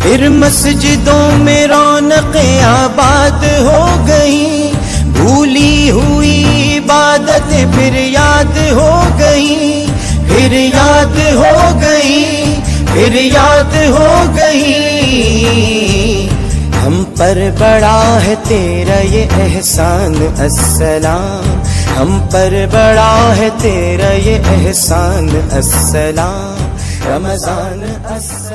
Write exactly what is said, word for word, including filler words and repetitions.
फिर मस्जिदों में रौनक़ें आबाद हो गई, भूली हुई इबादतें फिर याद हो गई, फिर याद हो गई, फिर याद हो गई। हम पर बड़ा है तेरा ये एहसान अस्सलाम, हम पर बड़ा है तेरा ये एहसान अस्सलाम। रमज़ान अस्सलाम।